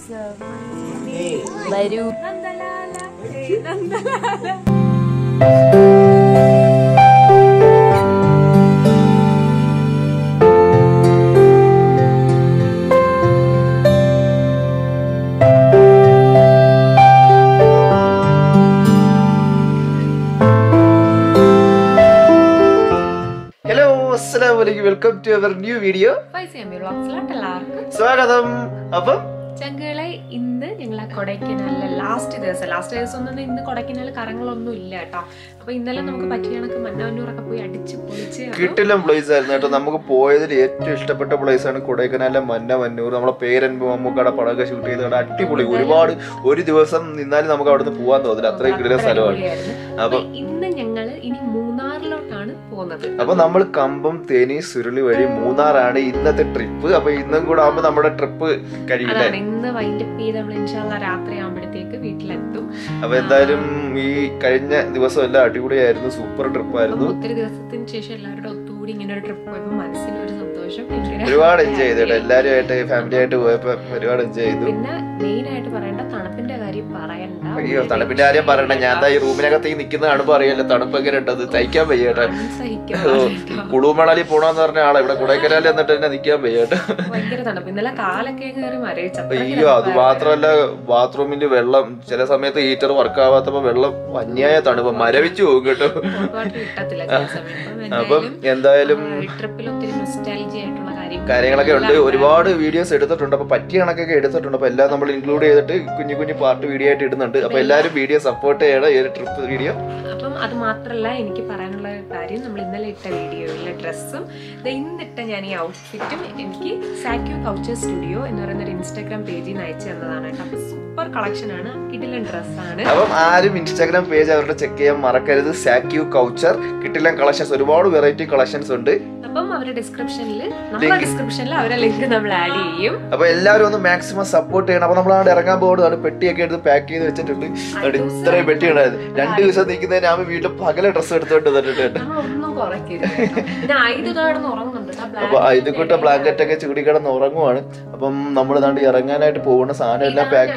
വരൂ. Welcome to our new video. സ്വാഗതം. അപ്പം ചങ്കുകളെ ഇന്ന് ഞങ്ങൾ കൊടൈക്കനാലിലെ ലാസ്റ്റ് ദിവസം ഒന്നും ഇന്ന് കൊടൈക്കനാൽ കറങ്ങളൊന്നും ഇല്ല കേട്ടോ. അപ്പൊ ഇന്നലെ നമുക്ക് പറ്റിയ കണക്ക് മന്നാനൂറൊക്കെ പോയി അടിച്ച് പൊളിച്ച് കിട്ടിലും പ്ലേസ് ആയിരുന്നു കേട്ടോ. നമുക്ക് പോയതിൽ ഏറ്റവും ഇഷ്ടപ്പെട്ട പ്ലേസ് ആണ് കൊടൈക്കനാലിലെ മന്നമന്നൂർ. നമ്മളെ പേരൻപ് മമ്മൂക്കയുടെ പടമൊക്കെ ഷൂട്ട് ചെയ്ത് അടിപൊളി. ഒരുപാട് ഒരു ദിവസം നിന്നാലും നമുക്ക് അവിടുന്ന് പോകാൻ തോന്നില്ല, അത്രയും കിടിലൻ സ്ഥലമാണ്. അപ്പൊ ഇന്ന് ഞങ്ങൾ ഇനി മൂന്നാറിലോട്ടാണ് പോകുന്നത്. അപ്പൊ നമ്മൾ കമ്പം, തേനി, സുരുളി വഴി മൂന്നാറാണ് ഇന്നത്തെ ട്രിപ്പ്. അപ്പൊ ഇന്നും കൂടെ ആകുമ്പോ നമ്മുടെ ട്രിപ്പ് കഴിയില്ല. ഇന്ന് വൈൻഡപ്പ് ചെയ്ത് നമ്മൾ ഇൻഷാല്ലാ രാത്രി ആകുമ്പോഴത്തേക്ക് വീട്ടിലെത്തും. അപ്പൊ എന്തായാലും ഈ കഴിഞ്ഞ ദിവസം എല്ലാം അടിപൊളിയായിരുന്നു, സൂപ്പർ ട്രിപ്പായിരുന്നു. ഒത്തിരി ദിവസത്തിന് ശേഷം എല്ലാവരുടെ ഒത്തുകൂടി ഇങ്ങനെ ഒരു ട്രിപ്പ് പോയപ്പോ മനസ്സിനൊരു സന്തോഷം. ഒരുപാട് എൻജോയ് ചെയ്തു എല്ലാരും ആയിട്ട്, ഫാമിലി ആയിട്ട് പോയപ്പോ ഒരുപാട് എൻജോയ് ചെയ്തു. പിന്നെ മെയിൻ ആയിട്ട് പറയേണ്ട തണുപ്പിന്റെ കാര്യം പറയണ്ട. അയ്യോ, തണുപ്പിന്റെ കാര്യം പറയണ്ട. ഞാൻ ഈ റൂമിനകത്ത് നിൽക്കുന്ന കാണുമ്പോ അറിയാലോ തണുപ്പ് എങ്ങനെ ഉണ്ടത്, തയ്ക്കാൻ വയ്യട്ടെ. കുളുമണാലി പോണെന്ന് പറഞ്ഞ ആളെ ഇവിടെ കൊടൈക്കനാലിൽ എന്നിട്ട് തന്നെ നിൽക്കാൻ വയ്യട്ടെ, ഭയങ്കര തണുപ്പ്. ഇന്നലെ കാലൊക്കെ മരവിച്ചു. അയ്യോ, അത് മാത്രല്ല ബാത്റൂമിന്റെ വെള്ളം ചില സമയത്ത് ഹീറ്റർ വർക്ക് ആവാത്തപ്പോ വെള്ളം അന്യായ തണുപ്പ്, മരവിച്ചു പോകും കേട്ടോ. അപ്പം എന്തായാലും കാര്യങ്ങളൊക്കെ ഉണ്ട്. ഒരുപാട് വീഡിയോസ് എടുത്തിട്ടുണ്ട്. അപ്പൊ പറ്റിയ കണക്കൊക്കെ എടുത്തിട്ടുണ്ട്. അപ്പൊ എല്ലാം നമ്മൾ ഇൻക്ലൂഡ് ചെയ്തിട്ട് കുഞ്ഞു കുഞ്ഞു പാർട്ട് വീഡിയോ ആയിട്ട് ഇടുന്നുണ്ട്. അപ്പൊ എല്ലാവരും വീഡിയോ സപ്പോർട്ട് ചെയ്യണം ഈ ഒരു ട്രിപ്പ് വീഡിയോ. അപ്പം അത് മാത്രല്ല എനിക്ക് പറയാനുള്ള കാര്യം, നമ്മൾ ഇന്നലെ ഇട്ട വീഡിയോയിലെ ഡ്രസ്സും ഇന്നിട്ട ഞാൻ ഈ ഔട്ട്ഫിറ്റും എനിക്ക് സാക്യൂ കൗച്ചർ സ്റ്റുഡിയോ എന്ന് പറയുന്ന ഒരു ഇൻസ്റ്റാഗ്രാം പേജിൽ നിന്ന് അയച്ചു തന്നതാണ് കേട്ടോ. അപ്പൊ സൂപ്പർ കളക്ഷൻ ആണ്, കിടിലൻ ഡ്രസ്സാണ്. അപ്പം ആരും ഇൻസ്റ്റാഗ്രാം പേജ് അവരുടെ ചെക്ക് ചെയ്യാൻ മറക്കരുത്. സാക്യൂ കൗച്ചർ, കിടിലൻ കളക്ഷൻസ്, ഒരുപാട് വെറൈറ്റി കളക്ഷൻസ് ഉണ്ട്. അപ്പം അവരുടെ ഡിസ്ക്രിപ്ഷനിൽ അവരുടെ ലിങ്ക് നമ്മൾ ആഡ് ചെയ്യും. അപ്പൊ എല്ലാവരും ഒന്ന് മാക്സിമം സപ്പോർട്ട് ചെയ്യണം. അപ്പൊ നമ്മൾ അവിടെ ഇറങ്ങാൻ പോകുന്നതാണ്. പെട്ടിയൊക്കെ എടുത്ത് പാക്ക് ചെയ്ത് വെച്ചിട്ടുണ്ട്. ഇത്രയും പെട്ടി ഉണ്ടായിരുന്നു. 2 ദിവസം നിൽക്കുന്നതിന് ആവുമ്പോ വീട്ടിൽ പകല ഡ്രസ്സ് എടുത്തോണ്ട് വന്നിട്ടുണ്ട്. അപ്പൊ ഇതുകൂട്ട ബ്ലാങ്കറ്റ് ഒക്കെ ചൂടി കിടന്ന് ഉറങ്ങുവാണ്. അപ്പം നമ്മൾ ദാണ്ട് ഇറങ്ങാനായിട്ട് പോകുന്ന സാധനം എല്ലാം പാക്ക്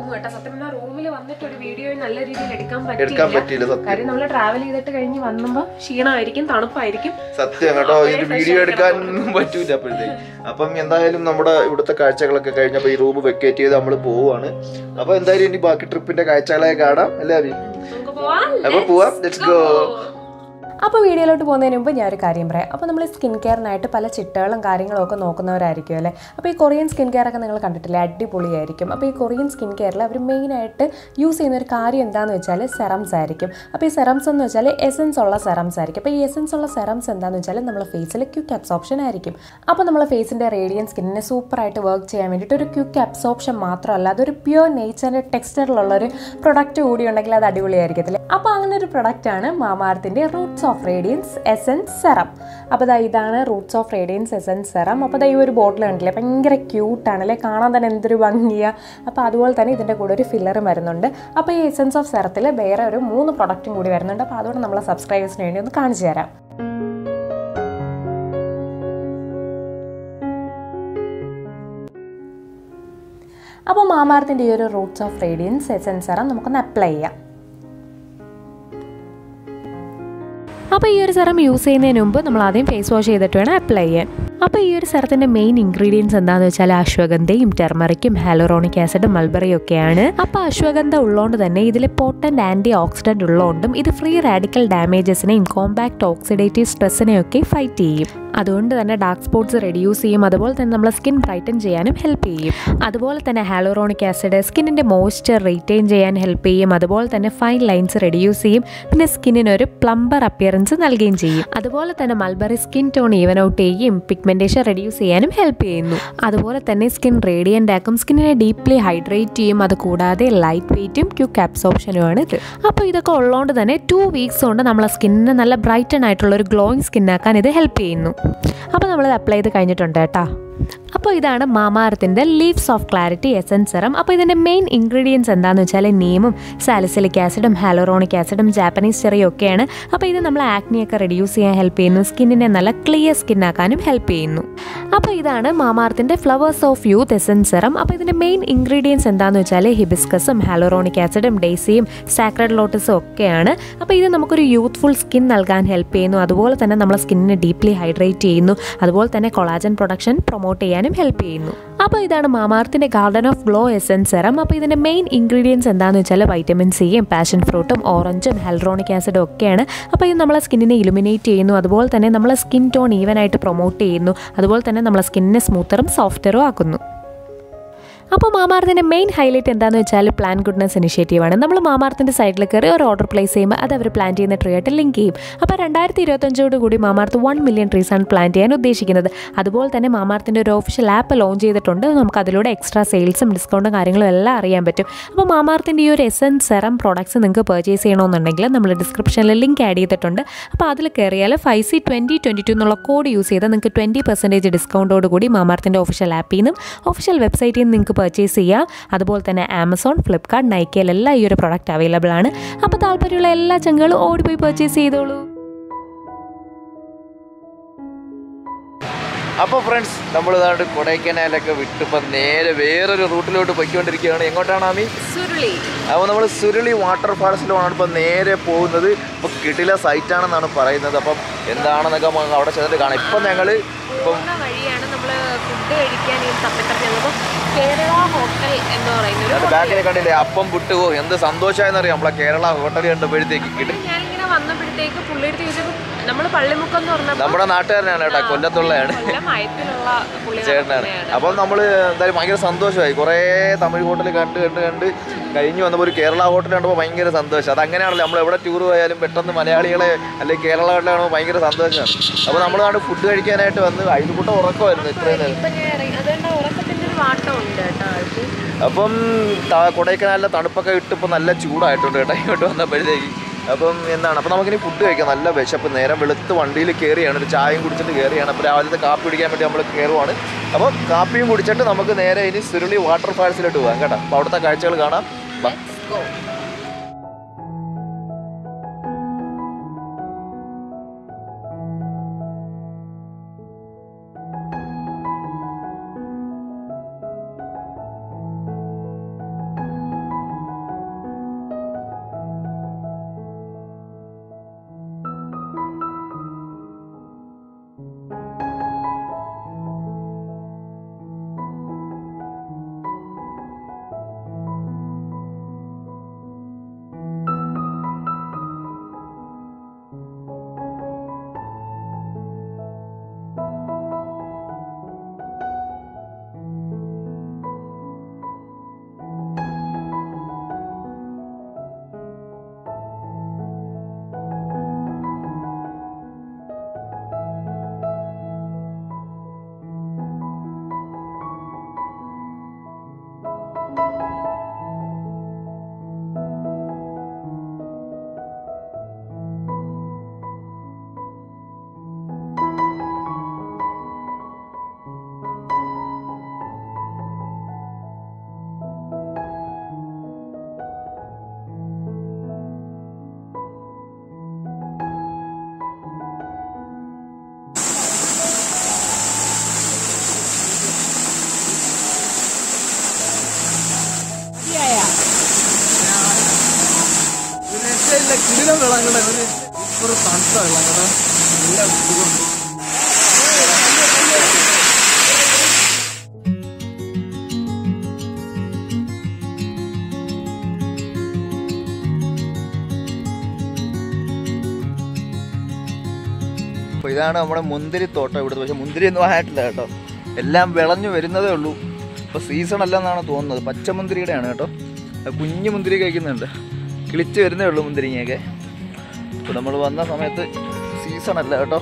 എടുക്കാൻ പറ്റിയില്ല. സത്യം നമ്മൾ ട്രാവൽ ചെയ്തിട്ട് കഴിഞ്ഞ് വന്നുമ്പോ ക്ഷീണമായിരിക്കും, തണുപ്പായിരിക്കും. സത്യം കേട്ടോ, ഇത് വീഡിയോ എടുക്കാൻ പറ്റൂല അപ്പോഴത്തേക്ക്. അപ്പം എന്തായാലും നമ്മുടെ ഇവിടുത്തെ കാഴ്ചകളൊക്കെ കഴിഞ്ഞപ്പോ ഈ റൂം വെക്കേറ്റ് ചെയ്ത് നമ്മൾ പോവാണ്. അപ്പൊ എന്തായാലും ഇനി ബാക്കി ട്രിപ്പിന്റെ കാഴ്ചകളെ കാണാം എല്ലാവരും. അപ്പൊ പോവാം, ലെറ്റ്സ് ഗോ. അപ്പോൾ വീഡിയോയിലോട്ട് പോകുന്നതിന് മുമ്പ് ഞാനൊരു കാര്യം പറയാം. അപ്പോൾ നമ്മൾ സ്കിൻ കെയറിനായിട്ട് പല ചിട്ടകളും കാര്യങ്ങളും ഒക്കെ നോക്കുന്നവരായിരിക്കും അല്ലേ. അപ്പോൾ ഈ കൊറിയൻ സ്കിൻ കെയർ ഒക്കെ നിങ്ങൾ കണ്ടിട്ടില്ലേ, അടിപൊളിയായിരിക്കും. അപ്പോൾ ഈ കൊറിയൻ സ്കിൻ കെയറിൽ അവർ മെയിനായിട്ട് യൂസ് ചെയ്യുന്ന ഒരു കാര്യം എന്താണെന്ന് വെച്ചാൽ സെറംസ് ആയിരിക്കും. അപ്പോൾ ഈ സെറംസ് എന്ന് വെച്ചാൽ എസൻസ് ഉള്ള സെറംസ് ആയിരിക്കും. അപ്പോൾ ഈ എസൻസ് ഉള്ള സെറംസ് എന്താണെന്ന് വെച്ചാൽ നമ്മുടെ ഫേസിൽ ക്വിക്ക് അബ്സോർപ്ഷൻ ആയിരിക്കും. അപ്പോൾ നമ്മുടെ ഫേസിൻ്റെ റേഡിയൻ സ്കിന്നിനെ സൂപ്പറായിട്ട് വർക്ക് ചെയ്യാൻ വേണ്ടിയിട്ട് ഒരു ക്വിക്ക് അബ്സോർപ്ഷൻ മാത്രമല്ല, അതൊരു പ്യുവർ നേച്ചറിൻ്റെ ടെക്സ്ചറിലുള്ളൊരു പ്രൊഡക്റ്റ് കൂടി ഉണ്ടെങ്കിൽ അത് അടിപൊളിയായിരിക്കത്തില്ലേ. അപ്പോൾ അങ്ങനെ ഒരു പ്രൊഡക്റ്റാണ് മാമാഅർത്തിൻ്റെ roots of radiance essence serum. അപ്പോൾ ഇതാണ് roots of radiance essence serum. അപ്പോൾ ഈ ഒരു ബോട്ടിൽ കണ്ടില്ലേ, ഭയങ്കര ക്യൂട്ടാണല്ലേ, കാണാൻ തന്നെ എന്തൊരു ഭംഗിയാണ്. അപ്പോൾ അതുപോലെ തന്നെ ഇതിൻ്റെ കൂടെ ഒരു ഫില്ലറും വരുന്നുണ്ട്. അപ്പോൾ ഈ എസൻസ് ഓഫ് സെറത്തിൽ വേറെ ഒരു 3 പ്രൊഡക്റ്റും കൂടി വരുന്നുണ്ട്. അപ്പോൾ അതുകൊണ്ട് നമ്മളെ സബ്സ്ക്രൈബേഴ്സിന് വേണ്ടി ഒന്ന് കാണിച്ചു തരാം. അപ്പോൾ മാമാഅർത്തിൻ്റെ ഈ ഒരു roots of radiance essence serum നമുക്കൊന്ന് അപ്ലൈ ചെയ്യാം. അപ്പോൾ ഈ ഒരു സെറം യൂസ് ചെയ്യുന്നതിന് മുമ്പ് നമ്മൾ ആദ്യം ഫേസ് വാഷ് ചെയ്തിട്ട് വേണം അപ്ലൈ ചെയ്യാൻ. അപ്പോൾ ഈ ഒരു സെറത്തിൻ്റെ മെയിൻ ഇൻഗ്രീഡിയൻസ് എന്താണെന്ന് വെച്ചാൽ അശ്വഗന്ധയും ടെർമറിക്കും ഹ്യാലുറോണിക് ആസിഡും മൾബറിയും ഒക്കെയാണ്. അപ്പോൾ അശ്വഗന്ധ ഉള്ളതുകൊണ്ട് തന്നെ ഇതിൽ പോട്ടൻറ്റ് ആൻറ്റി ഓക്സിഡൻറ്റ് ഉള്ളതുകൊണ്ടും ഇത് ഫ്രീ റാഡിക്കൽ ഡാമേജസിനെയും കോമ്പാക്ട് ഓക്സിഡേറ്റീവ് സ്ട്രെസ്സിനെയൊക്കെ ഫൈറ്റ് ചെയ്യും. അതുകൊണ്ട് തന്നെ ഡാർക്ക് സ്പോട്ട്സ് റെഡ്യൂസ് ചെയ്യും. അതുപോലെ തന്നെ നമ്മളെ സ്കിൻ ബ്രൈറ്റൻ ചെയ്യാനും ഹെൽപ്പ് ചെയ്യും. അതുപോലെ തന്നെ ഹ്യാലുറോണിക് ആസിഡ് സ്കിന്നിൻ്റെ മോയ്സ്ചർ റീറ്റെയിൻ ചെയ്യാൻ ഹെൽപ്പ് ചെയ്യും. അതുപോലെ തന്നെ ഫൈൻ ലൈൻസ് റെഡ്യൂസ് ചെയ്യും. പിന്നെ സ്കിന്നിനൊരു പ്ലംബർ അപ്പിയറൻസ് നൽകുകയും ചെയ്യും. അതുപോലെ തന്നെ mulberry skin tone even out ചെയ്യും, പിഗ്മെന്റേഷൻ റെഡ്യൂസ് ചെയ്യാനും ഹെൽപ്പ് ചെയ്യുന്നു. അതുപോലെ തന്നെ സ്കിൻ റേഡിയൻ്റ് ആക്കും, സ്കിന്നിനെ ഡീപ്ലി ഹൈഡ്രേറ്റ് ചെയ്യും. അതുകൂടാതെ ലൈറ്റ് വെയ്റ്റും ക്വിക്ക് അബ്സോർപ്ഷനുമാണ് ഇത്. അപ്പോൾ ഇതൊക്കെ ഉള്ളതുകൊണ്ട് തന്നെ 2 വീക്സ് കൊണ്ട് നമ്മളെ സ്കിന്നിനെ നല്ല ബ്രൈറ്റൻ ആയിട്ടുള്ള ഒരു ഗ്ലോയിങ് സ്കിന്നാക്കാൻ ഇത് ഹെൽപ്പ് ചെയ്യുന്നു. അപ്പോൾ നമ്മളിത് അപ്ലൈ ചെയ്ത് കഴിഞ്ഞിട്ടുണ്ട് കേട്ടോ. അപ്പോൾ അപ്പോൾ ഇതാണ് മാമാഅർത്തിന്റെ leaves of clarity essence serum. അപ്പോൾ ഇതിന്റെ മെയിൻ ഇൻഗ്രീഡിയൻസ് എന്താണെന്ന് വെച്ചാൽ നീമും സാലിസിലിക് ആസിഡും ഹാലറോണിക് ആസിഡും ജാപ്പനീസ് ചെറിയും ഒക്കെയാണ്. അപ്പോൾ ഇത് നമ്മൾ ആക്നിയൊക്കെ റെഡ്യൂസ് ചെയ്യാൻ ഹെൽപ്പ് ചെയ്യുന്നു, സ്കിന്നിനെ നല്ല ക്ലിയർ സ്കിന്നാക്കാനും ഹെൽപ്പ് ചെയ്യുന്നു. അപ്പോൾ ഇതാണ് മാമാഅർത്തിന്റെ flowers of youth essence serum. അപ്പോൾ ഇതിന്റെ മെയിൻ ഇൻഗ്രീഡിയൻസ് എന്താണെന്ന് വെച്ചാൽ ഹിബിസ്കസും ഹാലറോണിക് ആസിഡും ഡെയ്സിയും സാക്രഡ് ലോട്ടസും ഒക്കെയാണ്. അപ്പോൾ ഇത് നമുക്കൊരു യൂത്ത്ഫുൾ സ്കിൻ നൽകാൻ ഹെൽപ്പ് ചെയ്യുന്നു. അതുപോലെ തന്നെ നമ്മളെ സ്കിന്നിനെ ഡീപ്ലി ഹൈഡ്രേറ്റ് ചെയ്യുന്നു. അതുപോലെ തന്നെ കൊളാജൻ പ്രൊഡക്ഷൻ പ്രൊമോട്ട് ചെയ്യാനും ഹെൽപ്പ് ചെയ്യുന്നു. അപ്പോൾ ഇതാണ് മാമാഅർത്തിന്റെ garden of glow essence serum. അപ്പോൾ ഇതിന്റെ മെയിൻ ഇൻഗ്രീഡിയൻസ് എന്താണെന്ന് വെച്ചാൽ വൈറ്റമിൻ സിയും പാഷൻ ഫ്രൂട്ടും ഓറഞ്ചും ഹെൽറോണിക് ആസിഡും ഒക്കെയാണ്. അപ്പോൾ ഇത് നമ്മളെ സ്കിന്നിനെ ഇലുമിനേറ്റ് ചെയ്യുന്നു. അതുപോലെ തന്നെ നമ്മളെ സ്കിൻ ടോൺ ഈവൻ ആയിട്ട് പ്രൊമോട്ട് ചെയ്യുന്നു. അതുപോലെ തന്നെ നമ്മളെ സ്കിന്നിനെ സ്മൂത്തറും സോഫ്റ്ററും ആക്കുന്നു. അപ്പോൾ മാമാഅർത്തിന്റെ മെയിൻ ഹൈലൈറ്റ് എന്താണെന്ന് വെച്ചാൽ പ്ലാൻ ഗുഡ്നസ് ഇനിഷ്യേറ്റീവാണ്. നമ്മൾ മാമാഅർത്തിന്റെ സൈഡിൽ കയറി ഒരു ഓർഡർ പ്ലേസ് ചെയ്യുമ്പോൾ അത് അവർ പ്ലാൻ ചെയ്യുന്ന ട്രീ ആയിട്ട് ലിങ്ക് ചെയ്യും. അപ്പോൾ 2025 കൂടി മാമാഅർത്ത് 1 മില്യൺ ട്രീസാണ് പ്ലാൻ ചെയ്യാൻ ഉദ്ദേശിക്കുന്നത്. അതുപോലെ തന്നെ മാമാഅർത്തിന്റെ ഒരു ഒഫീഷ്യൽ ആപ്പ് ലോഞ്ച് ചെയ്തിട്ടുണ്ട്. നമുക്ക് അതിലൂടെ എക്സ്ട്രാ സെയിൽസും ഡിസ്കൗണ്ടും കാര്യങ്ങളും എല്ലാം അറിയാൻ പറ്റും. അപ്പോൾ മാമാഅർത്തിന്റെ ഈ ഒരു എസൻസ് സെറം പ്രോഡക്ട്സ് നിങ്ങൾക്ക് പർച്ചേസ് ചെയ്യണമെന്നുണ്ടെങ്കിൽ നമ്മൾ ഡിസ്ക്രിപ്ഷനിൽ ലിങ്ക് ആഡ് ചെയ്തിട്ടുണ്ട്. അപ്പോൾ അതിൽ കയറിയാൽ 5C2022 എന്നുള്ള കോഡ് യൂസ് ചെയ്താൽ നിങ്ങൾക്ക് 20% ഡിസ്കൗണ്ടോട് കൂടി മാമാഅർത്തിന്റെ ഒഫീഷ്യൽ ആപ്പിൽ നിന്നും ഒഫീഷ്യൽ വെബ്സൈറ്റിൽ നിന്ന് നിങ്ങൾക്ക് പർച്ചേസ് ചെയ്യാം. അതുപോലെ തന്നെ ആമസോൺ, ഫ്ലിപ്കാർട്ട്, നൈക്കയിലെല്ലാം ഈ ഒരു പ്രൊഡക്റ്റ് അവൈലബിൾ ആണ്. അപ്പോൾ താല്പര്യമുള്ള എല്ലാ ചങ്കുകളും ഓടിപ്പോയി പർച്ചേസ് ചെയ്തോളൂ. അപ്പോൾ ഫ്രണ്ട്സ്, നമ്മൾ ഇതാണ്ട് കൊടൈക്കനാലൊക്കെ വിട്ടിപ്പോൾ നേരെ വേറൊരു റൂട്ടിലോട്ട് പോയിക്കൊണ്ടിരിക്കുകയാണ്. എങ്ങോട്ടാണ് ആമി? സുരുളി. അപ്പോൾ നമ്മൾ സുരുളി വാട്ടർഫാൾസിലാണ് ഇപ്പോൾ നേരെ പോകുന്നത്. ഇപ്പോൾ കിടില സൈറ്റാണെന്നാണ് പറയുന്നത്. അപ്പം എന്താണെന്നൊക്കെ അവിടെ ചെന്നിട്ട് കാണാം. ഇപ്പം ഞങ്ങൾ വഴിയാണ് നമ്മൾ ഫുഡ് കഴിക്കാൻ കേരള ഹോട്ടൽ എന്ന് പറയുന്നത് ബാക്കിനെ കണ്ടില്ലേ, അപ്പം വിട്ടുപോ എന്ത് സന്തോഷമായെന്നറിയാം. നമ്മളെ കേരള ഹോട്ടൽ കണ്ടപ്പോഴത്തേക്ക് ഞാനിങ്ങനെ വന്നപ്പോഴത്തേക്ക് പുള്ളിയെടുത്ത് ചോദിച്ചപ്പോൾ നമ്മൾ പള്ളിമുക്കം എന്ന് പറഞ്ഞാൽ നമ്മുടെ നാട്ടുകാരനാണ് കേട്ടോ, കൊല്ലത്തുള്ളതാണ് ചേട്ടനാണ്. അപ്പം നമ്മൾ എന്തായാലും ഭയങ്കര സന്തോഷമായി. കുറേ തമിഴ് ഹോട്ടൽ കണ്ട് കഴിഞ്ഞ് വന്നപ്പോൾ ഒരു കേരള ഹോട്ടൽ കണ്ടപ്പോൾ ഭയങ്കര സന്തോഷം. അതങ്ങനെയാണല്ലോ, നമ്മൾ എവിടെ ടൂർ പോയാലും പെട്ടെന്ന് മലയാളികളെ അല്ലെങ്കിൽ കേരള ഹോട്ടലാണോ ഭയങ്കര സന്തോഷമാണ്. അപ്പോൾ നമ്മളാണ് ഫുഡ് കഴിക്കാനായിട്ട് വന്ന് അയൽക്കൂട്ടം ഉറക്കമായിരുന്നു ഇത്രയും നേരം. അപ്പം കൊടൈക്കനാലിലെ തണുപ്പൊക്കെ ഇട്ടിപ്പോൾ നല്ല ചൂടായിട്ടുണ്ട് കേട്ടോ ഇങ്ങോട്ട് വന്നപ്പോഴത്തേക്ക്. അപ്പം എന്താണ്, അപ്പോൾ നമുക്കിനി ഫുഡ് കഴിക്കാം. നല്ല വിശപ്പ്. നേരം വെളുത്ത് വണ്ടിയിൽ കയറിയാണ്, ഒരു ചായയും കുടിച്ചിട്ട് കയറിയാണ്. അപ്പോൾ രാവിലത്തെ കാപ്പി കുടിക്കാൻ വേണ്ടി നമ്മൾ കയറുവാണ്. അപ്പോൾ കാപ്പിയും കുടിച്ചിട്ട് നമുക്ക് നേരെ ഇനി സുരുളി വാട്ടർഫാൾസിലോട്ട് പോകാം കേട്ടോ. അപ്പോൾ അവിടുത്തെ കാഴ്ചകൾ കാണാം. കിടിലം വെള്ളം കേട്ടോ, ഒരു തണുത്ത വെള്ളം കേട്ടോ, നല്ല സുഖമുണ്ട്. അപ്പോൾ ഇതാണ് നമ്മുടെ മുന്തിരിത്തോട്ടം ഇവിടുത്തെ. പക്ഷെ മുന്തിരി ഒന്നും ആയിട്ടില്ല കേട്ടോ, എല്ലാം വിളഞ്ഞു വരുന്നതേ ഉള്ളൂ. ഇപ്പോൾ സീസൺ അല്ലെന്നാണ് തോന്നുന്നത്. പച്ചമുന്തിരിയുടെയാണ് കേട്ടോ, കുഞ്ഞു മുന്തിരി കഴിക്കുന്നുണ്ട്, കിളിച്ച് വരുന്നേ ഉള്ളൂ മുന്തിരിങ്ങയൊക്കെ. ഇപ്പോൾ നമ്മൾ വന്ന സമയത്ത് സീസൺ അല്ല കേട്ടോ.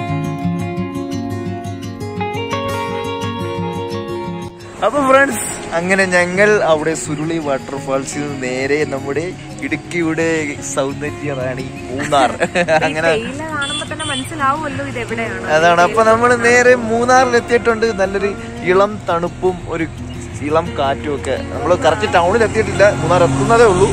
അപ്പോൾ ഫ്രണ്ട്സ്, അങ്ങനെ ഞങ്ങൾ അവിടെ സുരുളി വാട്ടർഫാൾസിൽ നിന്ന് നേരെ നമ്മുടെ ഇടുക്കിയുടെ സൗന്ദര്യ റാണി മൂന്നാർ അങ്ങനെ അതാണ്. അപ്പൊ നമ്മൾ നേരെ മൂന്നാറിൽ എത്തിയിട്ടുണ്ട്. നല്ലൊരു ഇളം തണുപ്പും ഒരു ഇളം കാറ്റും ഒക്കെ. നമ്മൾ കറക്റ്റ് ടൗണിൽ എത്തിയിട്ടില്ല, മൂന്നാർ എത്തുന്നതേ ഉള്ളൂ.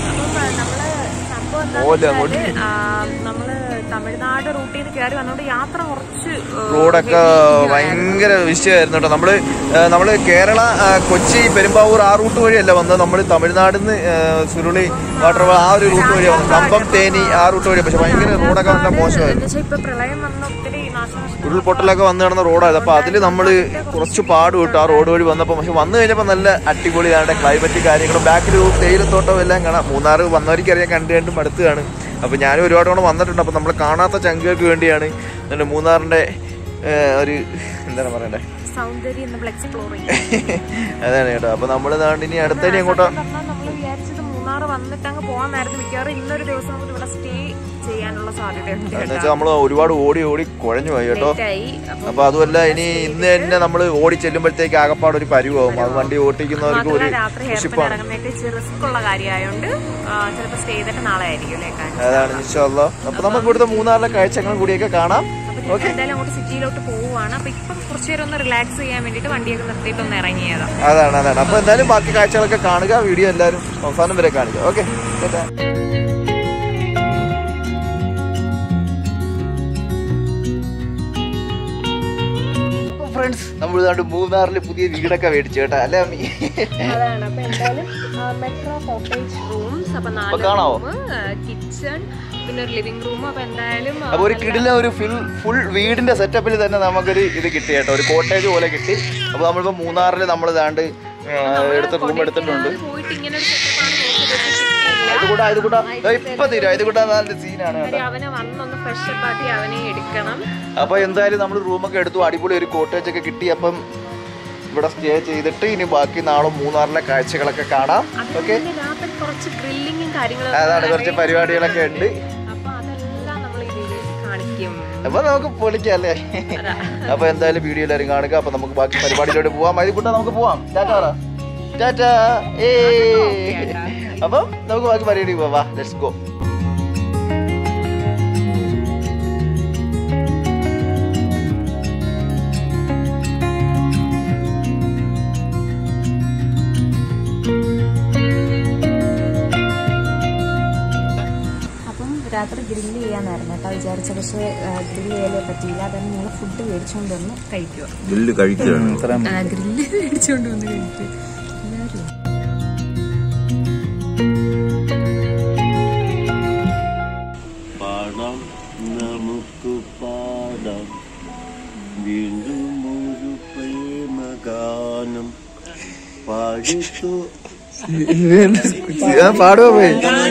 നമ്മള് തമിഴ്നാട് റൂട്ടിൽ നിന്ന് കയറി വന്നോണ്ട് യാത്ര കുറച്ച് റോഡൊക്കെ ഭയങ്കര വിഷയമായിരുന്നു കേട്ടോ. നമ്മള് കേരള കൊച്ചി പെരുമ്പാവൂർ ആ റൂട്ട് വഴിയല്ല വന്നത്. നമ്മൾ തമിഴ്നാട്ടിൽ നിന്ന് സുരുളി വാട്ടർഫാൾ ആ ഒരു റൂട്ട് വഴിയാണ് വന്നത്. കമ്പം തേനി ആ റൂട്ട് വഴി. പക്ഷെ ഭയങ്കര റോഡൊക്കെ നല്ല മോശമായിരുന്നു. ഉരുൾപൊട്ടലൊക്കെ വന്നു കിടന്ന റോഡായിരുന്നു. അപ്പൊ അതില് നമ്മള് കുറച്ച് പാട് വിട്ടു ആ റോഡ് വഴി വന്നപ്പോ. പക്ഷെ വന്നു കഴിഞ്ഞപ്പോ നല്ല അടിപൊളിയാണ്. ക്ലൈമറ്റ് കാര്യങ്ങളും ബാക്കിൽ തേയിലത്തോട്ടം എല്ലാം കാണാം. മൂന്നാർ വന്നവർക്ക് അറിയാൻ കണ്ടും അടുത്താണ്. അപ്പൊ ഞാനും ഒരുപാട് തവണ വന്നിട്ടുണ്ട്. അപ്പൊ നമ്മൾ കാണാത്ത ചങ്കുകൾക്ക് വേണ്ടിയാണ് മൂന്നാറിന്റെ ഒരു എന്താണ് പറയണ്ടേ അതാണ് കേട്ടോ. അപ്പൊ നമ്മള് ഇനി അടുത്തതിന് എങ്ങോട്ടാ മൂന്നാർ വന്നിട്ട് അങ്ങ് പോകാനായിരുന്നു മിക്കവാറും. ഇന്നൊരു ദിവസം നമുക്ക് ഇവിടെ സ്റ്റേ ചെയ്യാനുള്ള സാധ്യതയുണ്ട്. നമ്മള് ഒരുപാട് ഓടി കുഴഞ്ഞു പോയി കേട്ടോ. അപ്പൊ അതുമല്ല ഇനി ഇന്ന് തന്നെ നമ്മള് ഓടി ചെല്ലുമ്പോഴത്തേക്ക് ആകപ്പാട് ഒരു പരുവാകും. അത് വണ്ടി ഓട്ടിക്കുന്നവർക്ക് ഒരു റിസ്ക്കുള്ള കാര്യമായോണ്ട് ചിലപ്പോൾ സ്റ്റേ ചെയ്തിട്ട് നാളെ ആയിരിക്കും. അതാണ് ഇൻഷാ അല്ലാഹ്. അപ്പൊ നമുക്ക് ഇവിടുത്തെ മൂന്നാറിലെ കാഴ്ചകളും കൂടിയൊക്കെ കാണാം. എന്തായാലും അങ്ങോട്ട് സിറ്റിയിലോട്ട് പോവുകയാണ്. അപ്പൊ ഇപ്പം കുറച്ചു നേരം ഒന്ന് റിലാക്സ് ചെയ്യാൻ വേണ്ടിട്ട് വണ്ടിയൊക്കെ നിർത്തിയിട്ട് ഒന്ന് ഇറങ്ങിയതാണ്. അതാണ്. അപ്പൊ എന്തായാലും ബാക്കി കാഴ്ചകളൊക്കെ കാണുക. വീഡിയോ എല്ലാവരും അവസാനം വരെ കാണുക. ഓക്കെ ഫ്രണ്ട്സ്, നമ്മൾ മൂന്നാറിൽ പുതിയ വീടൊക്കെ മേടിച്ചു കേട്ടാ അല്ലേ അമ്മി? കാണാവോ? കിച്ചൺ പിന്നെ ഒരു ലിവിംഗ് റൂം. അപ്പൊ എന്തായാലും ഒരു കിടില ഒരു ഫുൾ വീടിന്റെ സെറ്റപ്പിൽ തന്നെ നമുക്കൊരു ഇത് കിട്ടി കേട്ടോ. ഒരു കോട്ടേജ് പോലെ കിട്ടി. അപ്പൊ നമ്മളിപ്പോ മൂന്നാറിൽ നമ്മൾ റൂം എടുത്തിട്ടുണ്ട്. അപ്പൊ എന്തായാലും നമ്മൾ റൂമൊക്കെ എടുത്തു. അടിപൊളി ഒരു കോട്ടേജ് ഒക്കെ കിട്ടി. അപ്പം ഇവിടെ സ്റ്റേ ചെയ്തിട്ട് ഇനി ബാക്കി നാളെ മൂന്നാറിലെ കാഴ്ചകളൊക്കെ കാണാം. ഓക്കെ, അതാണ് കുറച്ച് പരിപാടികളൊക്കെ ഉണ്ട്. അപ്പൊ നമുക്ക് പൊളിക്കാം അല്ലേ? അപ്പൊ എന്തായാലും വീഡിയോ എല്ലാവരും കാണുക. അപ്പൊ നമുക്ക് ബാക്കി പരിപാടിയിലോട്ട് പോവാം. മൈദിക്കുട്ട നമുക്ക് പോവാം. ടാറ്റാ. അപ്പം നമുക്ക് ബാക്കി പരിപാടി പോവാ. Let's go. രാത്രി ഗ്രില്ല് ചെയ്യാനായിരുന്നു കേട്ടോ വിചാരിച്ച. പക്ഷേ ഗ്രില്ല് ചെയ്യാനേ പറ്റിയില്ല. അതാണ് നിങ്ങൾ ഫുഡ് മേടിച്ചുകൊണ്ട് വന്ന് കഴിക്കുക. ഗ്രില്ല് മേടിച്ചുകൊണ്ട് വന്ന് കഴിക്കുക എല്ലാവരും. പാടാം നമുക്ക് പാടാം വീണ്ടും ഒരു പ്രേമഗാനം പാടിത്തു പാടുവോ പോയി?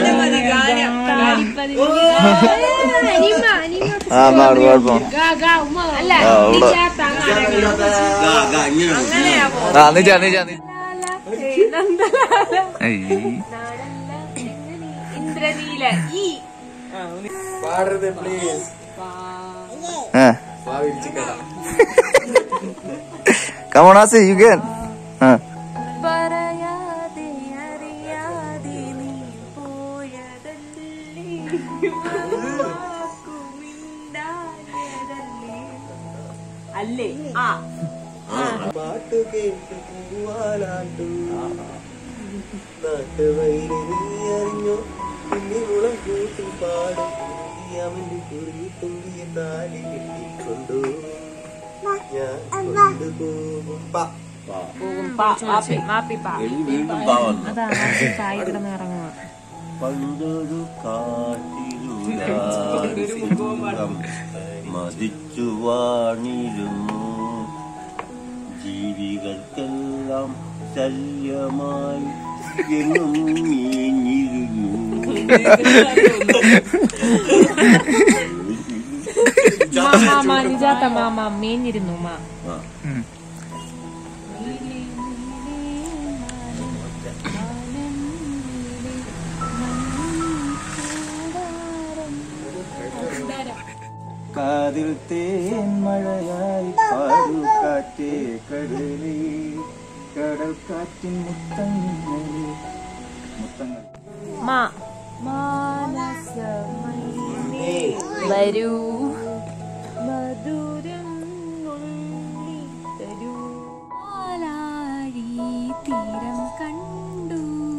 Come on, Asi, you can. അല്ലേ പാട്ട് കേട്ട് പൂവാലാട്ടു നാട്ടുവൈരി നീ അറിഞ്ഞോ കുഞ്ഞിമുളം കൂട്ടി പാടും അവന്റെ കുറി തുമ്പിയ താലി കെട്ടിക്കൊണ്ടു ഞാൻ കൊണ്ടുപോകും പണ്ടൊരു കാട്ടിലൂടെ മതിച്ചു വാണിരുന്നു ജീവികൾക്കെല്ലാം ശല്യമായി എങ്ങും മീഞ്ഞിരുന്നു മേഞ്ഞിരുന്നു മാ. കാതിൽ തേൻ മഴയായി പാടു കാറ്റേ കടലേ കടൽ കാറ്റിൻ മുത്തങ്ങളെ മുത്തങ്ങൾ വരൂ മധുരം തരൂ തീരം കണ്ടു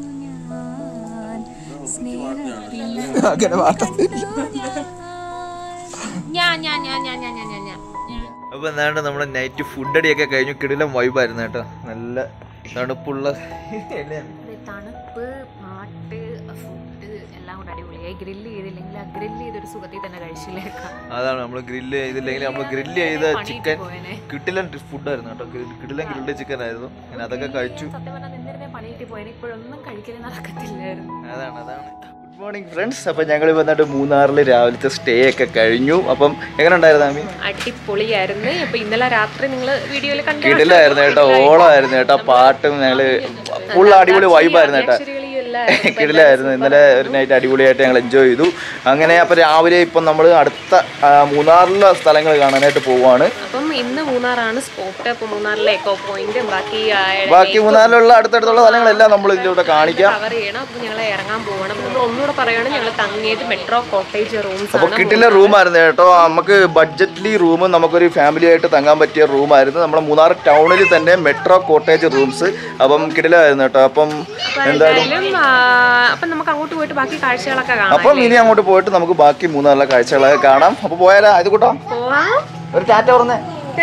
ഞാൻ അപ്പൊ എന്താണ് നമ്മുടെ നൈറ്റ് ഫുഡ് അടിയൊക്കെ കഴിഞ്ഞു. കിടിലം വൈബായിരുന്നു കേട്ടോ. നല്ല തണുപ്പുള്ള തണുപ്പ്, പാട്ട്, ഫുഡ് എല്ലാം കൂടെ അടിപൊളിയായി. ഗ്രില്ല് ചെയ്തില്ലെങ്കിൽ ആ ഗ്രില്ല് ചെയ്തൊരു സുഖത്തിൽ തന്നെ കഴിച്ചില്ലേക്കാം. അതാണ് നമ്മൾ ഗ്രില്ല് ചെയ്തില്ലെങ്കിൽ നമ്മൾ ഗ്രില്ല് ചെയ്ത ചിക്കൻ കിടിലൻ ഫുഡായിരുന്നു കേട്ടോ. കിടിലൻ ഗ്രിൽഡ് ചിക്കൻ ആയിരുന്നു. ഞാൻ അതൊക്കെ കഴിച്ചു. സത്യം പറഞ്ഞാൽ നിന്നിരുന്നേ പണിയിട്ട് പോയത്. ഇപ്പോഴൊന്നും കഴിക്കല് നടക്കത്തില്ലായിരുന്നു. അതാണ്. Good morning friends. അപ്പം ഞങ്ങൾ വന്നിട്ട് മൂന്നാറിൽ രാവിലത്തെ സ്റ്റേ ഒക്കെ കഴിഞ്ഞു. അപ്പം എങ്ങനെ ഉണ്ടായിരുന്നു ആമി? അടിപൊളിയായിരുന്നു. അപ്പൊ ഇന്നലെ രാത്രി നിങ്ങൾ വീഡിയോയിൽ കിടിലായിരുന്നു കേട്ടോ. ഓളമായിരുന്നു കേട്ടോ. പാട്ടും ഞങ്ങള് ഫുൾ അടിപൊളി വൈബായിരുന്നു കേട്ടോ. കിടിലായിരുന്നു. ഇന്നലെ ഒരു നൈറ്റ് അടിപൊളിയായിട്ട് ഞങ്ങൾ എൻജോയ് ചെയ്തു. അങ്ങനെ അപ്പം രാവിലെ ഇപ്പം നമ്മൾ അടുത്ത മൂന്നാറിലെ സ്ഥലങ്ങൾ കാണാനായിട്ട് പോവുകയാണ്. അപ്പം ഇന്ന് മൂന്നാറാണ് സ്പോട്ട്. അപ്പോൾ മൂന്നാറിലെ എക്കോ പോയിന്റും ബാക്കി മൂന്നാറിലുള്ള അടുത്തടുത്തുള്ള സ്ഥലങ്ങളെല്ലാം നമ്മൾ ഇതിലൂടെ കാണിക്കാം. കവർ ചെയ്യണം. അപ്പോൾ ഞങ്ങൾ ഇറങ്ങാൻ പോകണം. നമ്മൾ ഒന്നുകൂടെ പറയുകയാണ്, ഞങ്ങൾ തങ്ങിയത് മെട്രോ കോട്ടേജ് റൂംസ്. അപ്പോൾ കിട്ടില്ല റൂമായിരുന്നു കേട്ടോ. നമുക്ക് ബഡ്ജറ്റ്ലി റൂം, നമുക്കൊരു ഫാമിലി ആയിട്ട് തങ്ങാൻ പറ്റിയ റൂമായിരുന്നു. നമ്മുടെ മൂന്നാർ ടൗണിൽ തന്നെ മെട്രോ കോട്ടേജ് റൂംസ്. അപ്പം കിടിലായിരുന്നു കേട്ടോ. അപ്പം എന്തായാലും അപ്പം നമുക്ക് അങ്ങോട്ട് പോയിട്ട് ബാക്കി കാഴ്ചകളൊക്കെ കാണാം. അപ്പം ഇനി അങ്ങോട്ട് പോയിട്ട് നമുക്ക് ബാക്കി മൂന്നാറിലെ കാഴ്ചകളൊക്കെ കാണാം. അപ്പോൾ പോയാലോ? ഇത് കൂട്ടോ ഒരു ടാറ്റ പറഞ്ഞേ.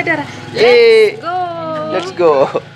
Let's go.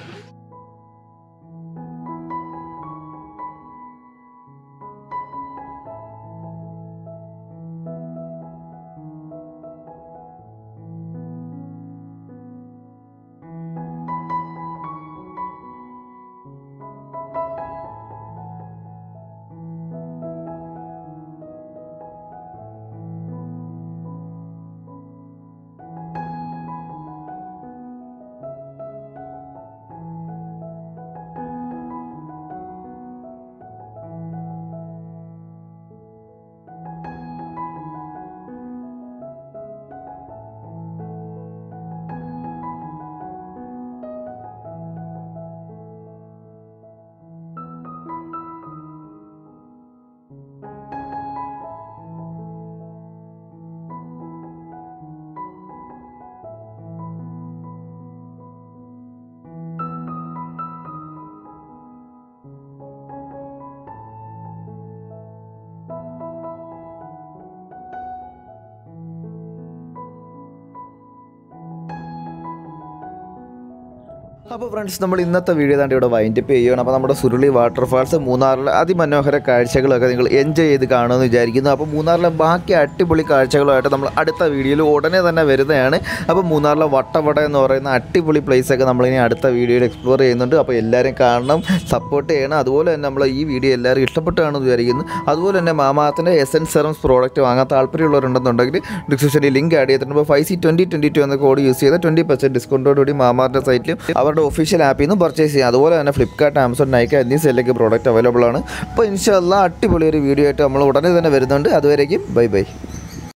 അപ്പോൾ ഫ്രണ്ട്സ്, നമ്മൾ ഇന്നത്തെ വീഡിയോ താണ്ട് ഇവിടെ വൈൻഡപ്പ് ചെയ്യുകയാണ്. അപ്പോൾ നമ്മുടെ സുരുളി വാട്ടർഫാൾസ് മൂന്നാറിലെ അതിമനോഹര കാഴ്ചകളൊക്കെ നിങ്ങൾ എൻജോയ് ചെയ്ത് കാണുമെന്ന് വിചാരിക്കുന്നു. അപ്പോൾ മൂന്നാറിലെ ബാക്കി അടിപൊളി കാഴ്ചകളുമായിട്ട് നമ്മൾ അടുത്ത വീഡിയോയിൽ ഉടനെ തന്നെ വരുന്നതാണ്. അപ്പോൾ മൂന്നാറിലെ വട്ടവട എന്ന് പറയുന്ന അടിപൊളി പ്ലേസൊക്കെ നമ്മളിനി അടുത്ത വീഡിയോയിൽ എക്സ്പ്ലോർ ചെയ്യുന്നുണ്ട്. അപ്പോൾ എല്ലാവരും കാണണം, സപ്പോർട്ട് ചെയ്യണം. അതുപോലെ തന്നെ നമ്മൾ ഈ വീഡിയോ എല്ലാവരും ഇഷ്ടപ്പെട്ടാണെന്ന് വിചാരിക്കുന്നു. അതുപോലെ തന്നെ മാമാഅർത്തിൻ്റെ എസൻസ് സെറംസ് പ്രോഡക്റ്റ് വാങ്ങാൻ താല്പര്യമുള്ളവരുണ്ടെന്നുണ്ടെങ്കിൽ ഡിസ്ക്രിപ്ഷനിൽ ലിങ്ക് ആഡ് ചെയ്തിട്ടുണ്ട്. 5C2022 എന്ന കോഡ് യൂസ് ചെയ്ത് 20% ഡിസ്കൗണ്ടോടുകൂടി മാമാഅർത്തിൻ്റെ സൈറ്റിലും അവരുടെ ഒഫീഷ്യൽ ആപ്പിൽ നിന്ന് പർച്ചേസ് ചെയ്യാം. അതുപോലെ തന്നെ ഫ്ലിപ്കാർട്ട്, ആമസോൺ, നൈക്ക എന്നീ സെല്ലൊക്കെ പ്രോഡക്റ്റ് അവൈലബിൾ ആണ്. അപ്പോൾ ഇൻഷാ അല്ലാഹ് അടിപൊളി ഒരു വീഡിയോ ആയിട്ട് നമ്മൾ ഉടനെ തന്നെ വരുന്നുണ്ട്. അതുവരേക്കും ബൈ ബൈ.